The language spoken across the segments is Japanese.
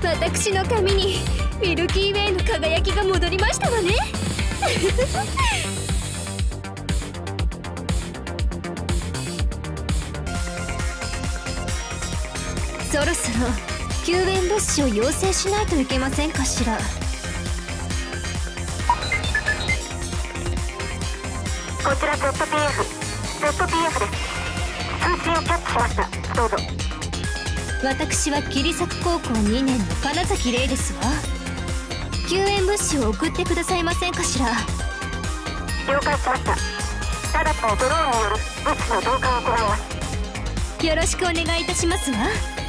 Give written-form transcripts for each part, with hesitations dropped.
私の髪にミルキーウェイの輝きが戻りましたわね。そろそろ救援物資を要請しないといけませんかしら。 こちら ZPF です。通信をキャッチしました。どうぞ。 私は桐作高校2年の金崎玲ですわ。救援物資を送ってくださいませんかしら。 了解しました。直ちにドローンによる物資の同化を行います。 よろしくお願いいたしますわ。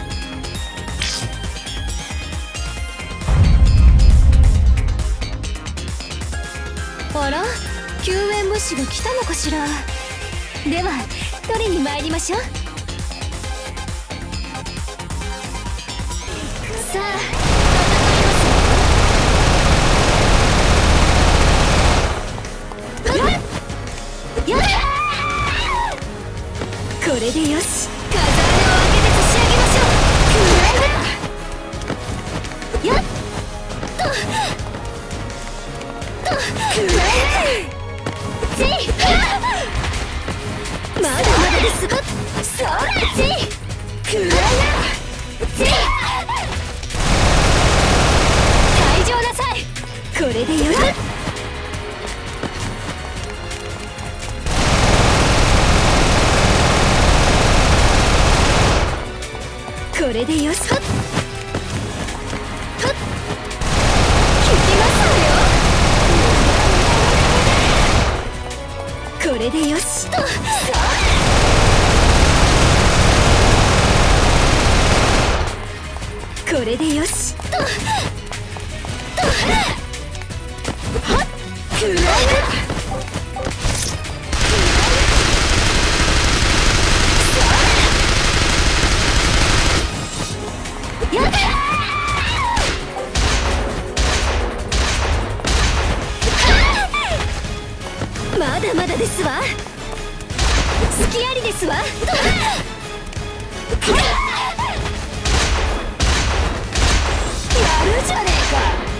あら、救援物資が来たのかしら。では取りに参りましょう。さあ戦います。やっこれでよし、風穴を開けて差し上げましょう。やっまだまだですが、そらちくらなち退場なさい。これでよし。これでよし。はっはっ、効きますわよ。これでよしと。これでよしと。はっ、くらえ。やだ。まだまだですわ。隙ありですわ。やるじゃねえか。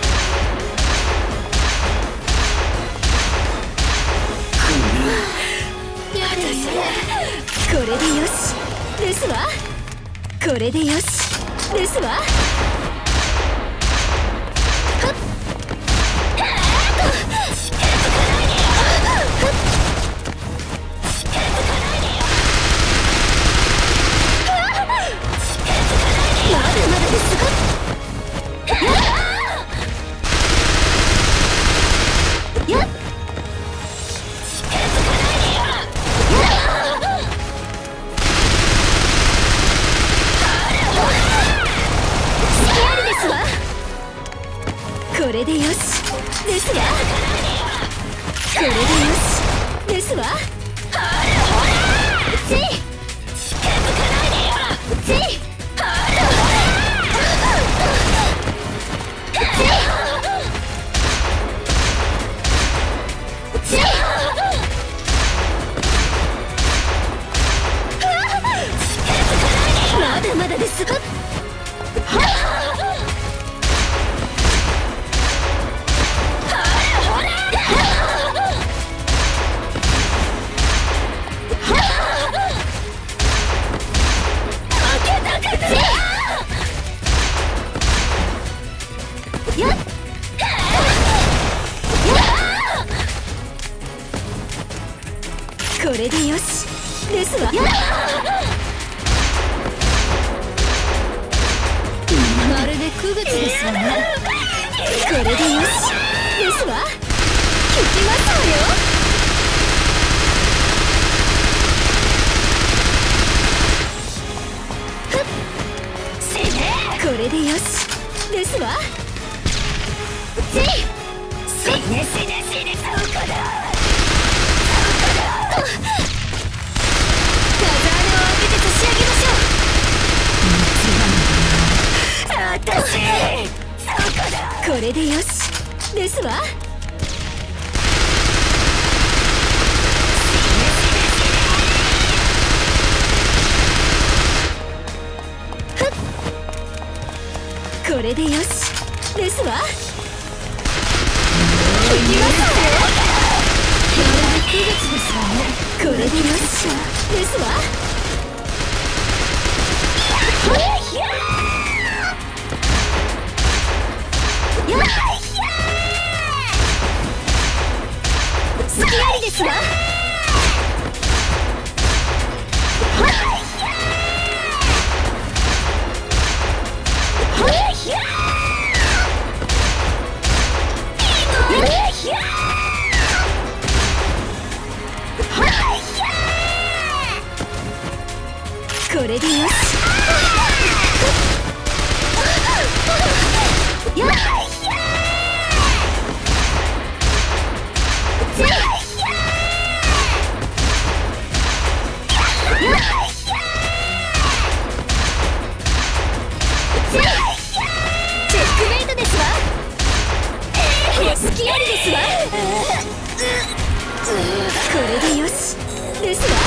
これでよしですわ。これでよしですわ。これでよしですわ。これでよしですわ。つい近づかないでよ。ついまだまだですが。これでよしですわ。まるで区別ですわね。これでよしですわ。効きますわよ。これでよしですわ。せねせねせね、そうかだ。風穴を開けて差し上げましょう。私そうかだ。これでよしですわ。ここれでよしですわ。行きますわよ。まるで区別ですわね。これでよしですわ。隙ありですわ。これでよし。チェックメイトですわ。隙ありですわ。これでよしですわ。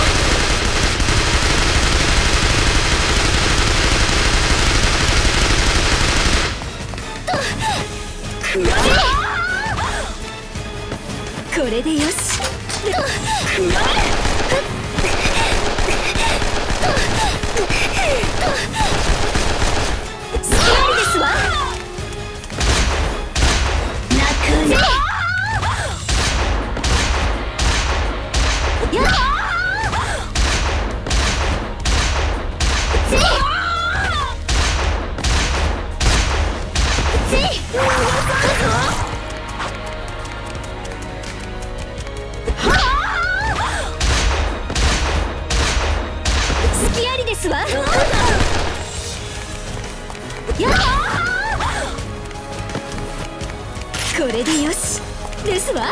これでよし。隙ありですわ。泣くね。隙ありですわ。これでよしですわ。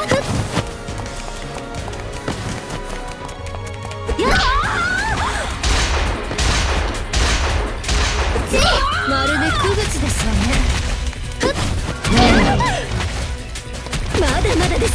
まるで区別ですわね。まだまだです。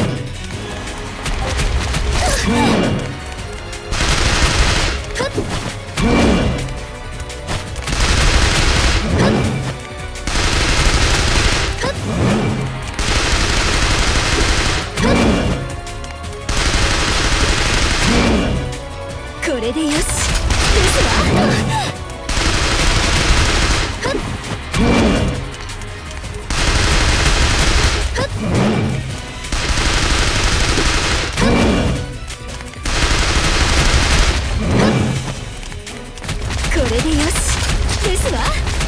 これでよしですわ。これでよしですわ。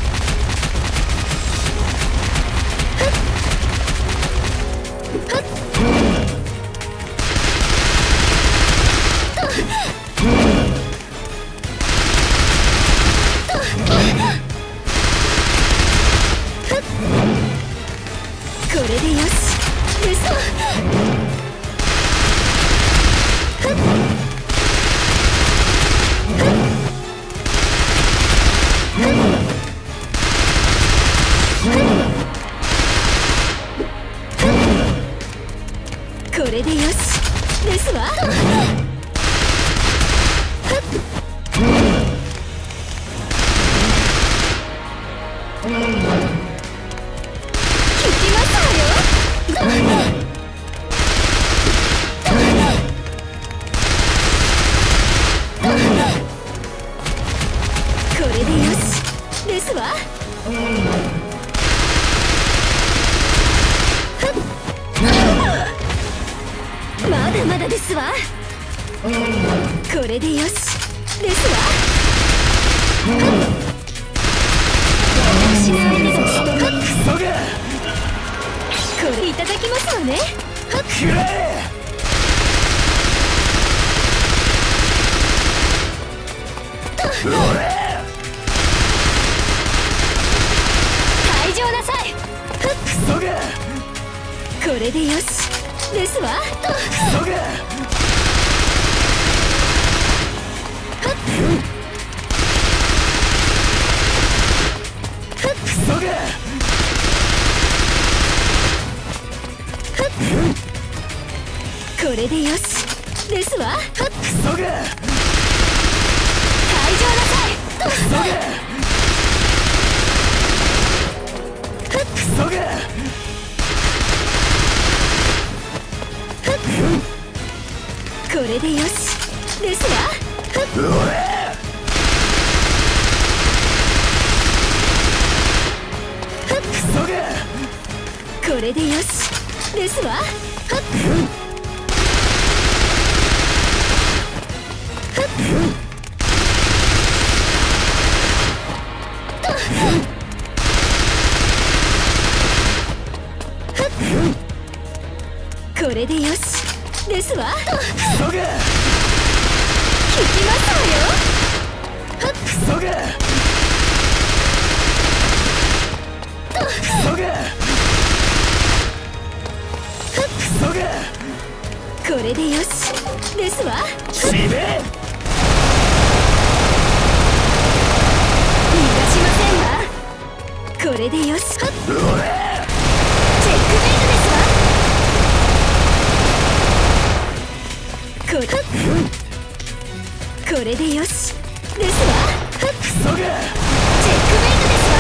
これでよしですわ。これでよしですわ。これでよしですわ。まだまだですわ。これでよしですわ。私の相手がこれいただきますわね。くらえ。退場なさい。これでよしですわ。これでよしですわ。退場なさい。 でよしですわ。これでよしですわ。これでよしですわ。効きますわよ。これでよしですわ。逃がしませんわ。これでよし。チェックメイトですわ。これでよしですわ。チェックメイト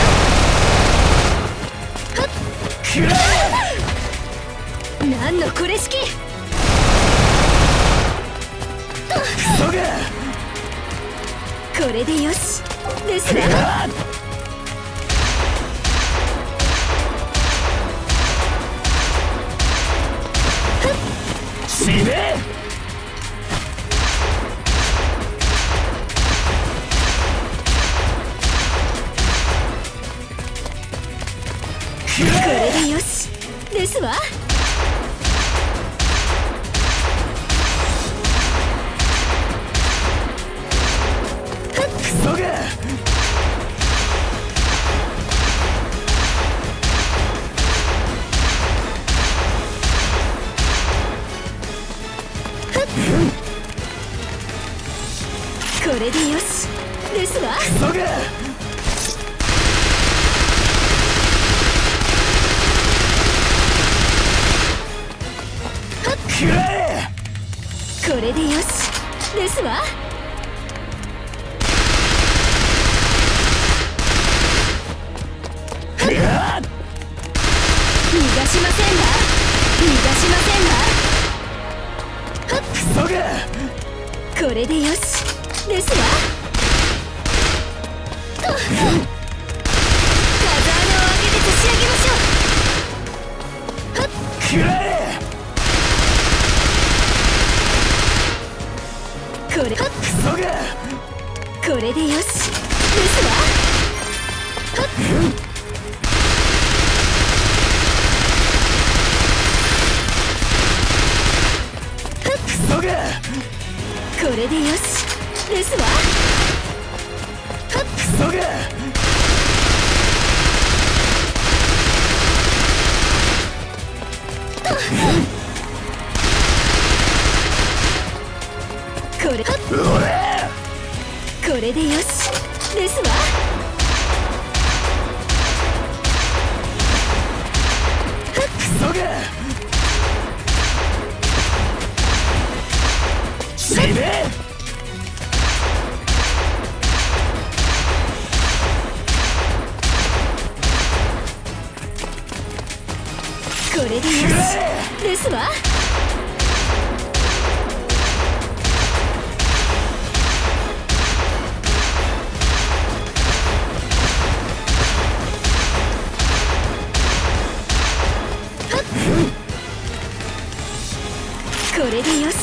ですわ。なんのこれしき。これでよしですわ。これでよしですわ。これでよしですわ。これでよしですわ。逃がしませんわ。逃がしませんわ。これでよしですわ。風穴を開けて差し上げましょう。これでよしですわ。これでよしですわ。これでよしですわ。これでよしですわ。これでよし。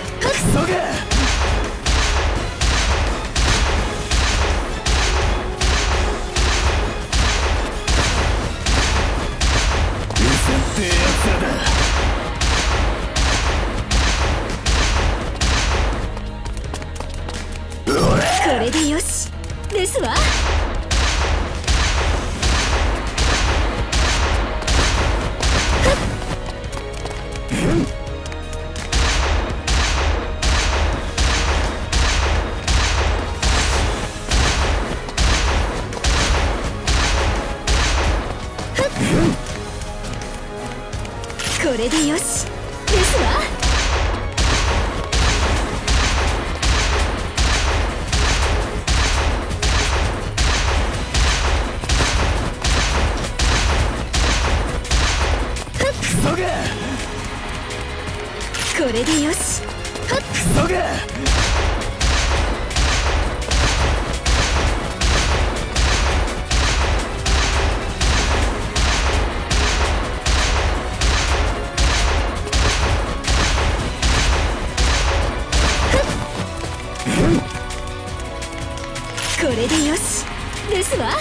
これでよしですわ。これでよしですわ。これでよし。 そげ。 これでよしですわ。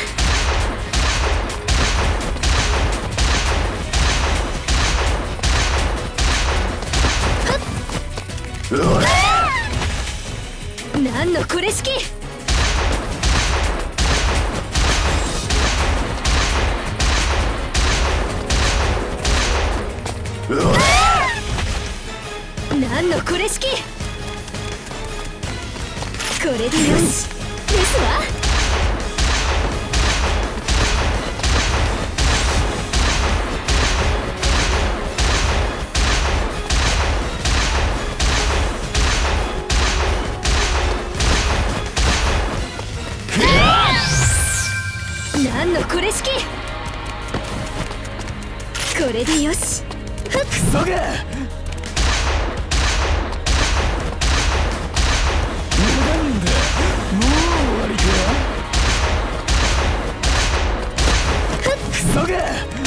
なんのこれ式。なんのこれ式。これでよしですわ。なんのこれ式。これでよし。 くそげ。なんだ、もう終わりか。くそげ。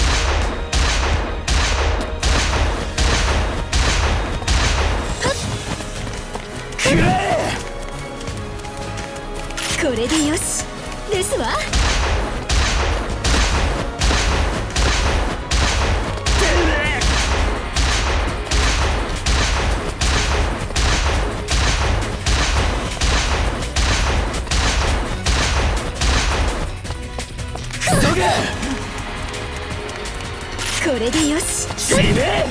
くらえ。 これでよしですわ。これでよし。 死ね。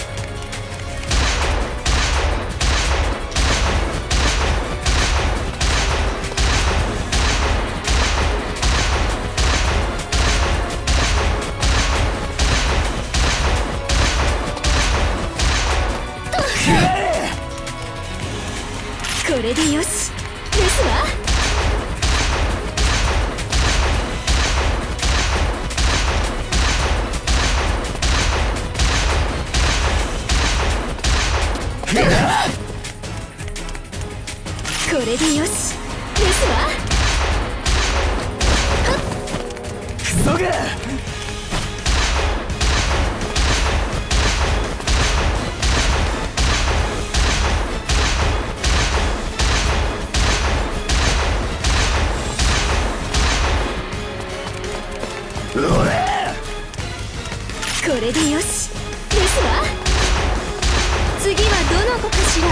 これでよしですわ。これでよしですわ。 くそが。 これでよしですわ。次はどの子かしら。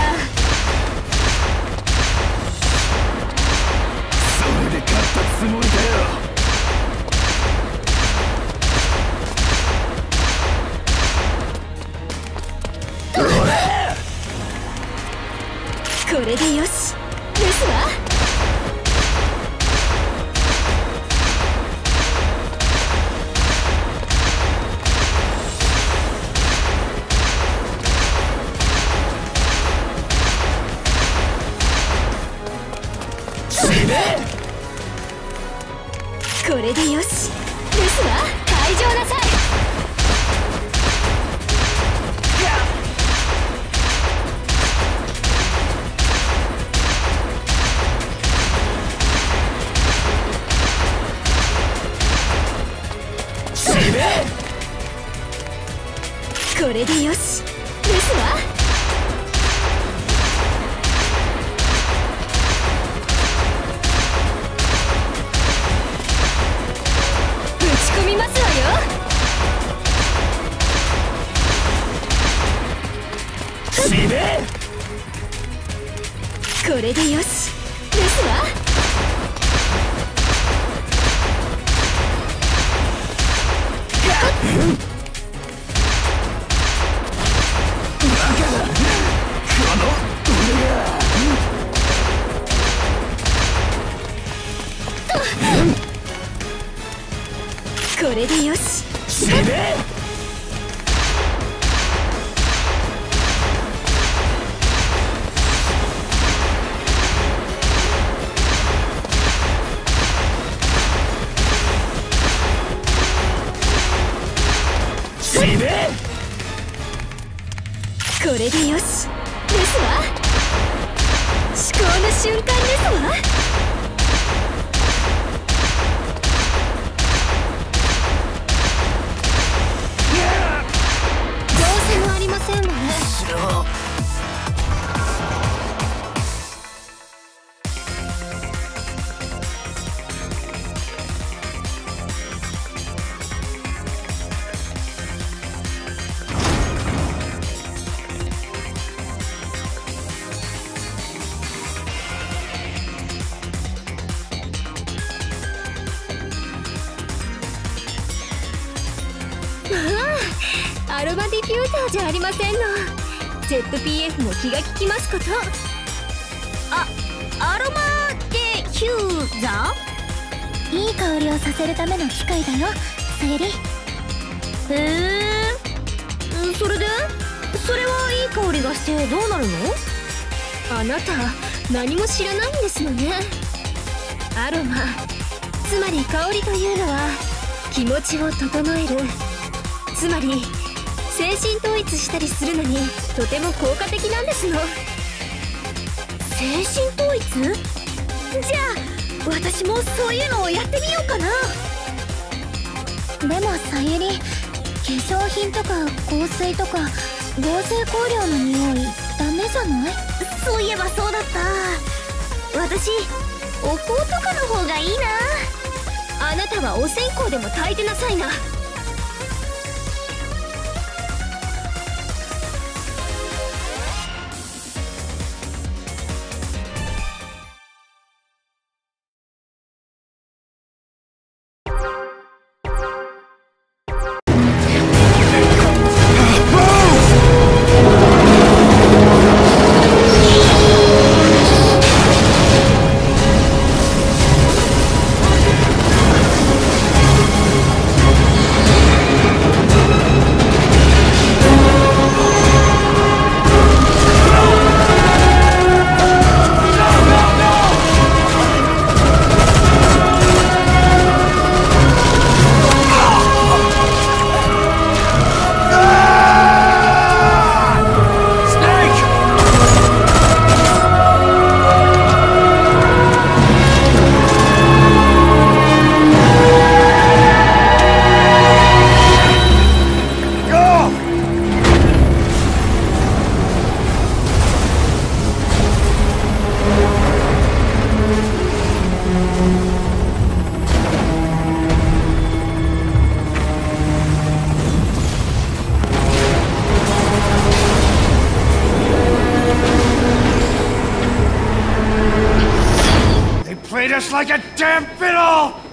それで勝ったつもりだよ。 これでよしですわ。これでよしですわ。退場なさい。これでよしですわ。ぶち込みますわよ。これでよしですわ。これでよし。これでよしですわ。 る瞬間ですわ。どうせもありませんわね。アロマディフューザーじゃありませんの。 ZPF も気が利きますこと。アロマディフューザー、いい香りをさせるための機械だよ、さゆり。へえ、それでそれはいい香りがしてどうなるの？あなた何も知らないんですのね。アロマ、つまり香りというのは気持ちを整える、つまり精神統一したりするのにとても効果的なんですの。精神統一？じゃあ私もそういうのをやってみようかな。でもさゆり、化粧品とか香水とか合成香料の匂いダメじゃない？そういえばそうだった。私お香とかの方がいいな。あなたはお線香でも焚いてなさいな。 Played us like a damn fiddle!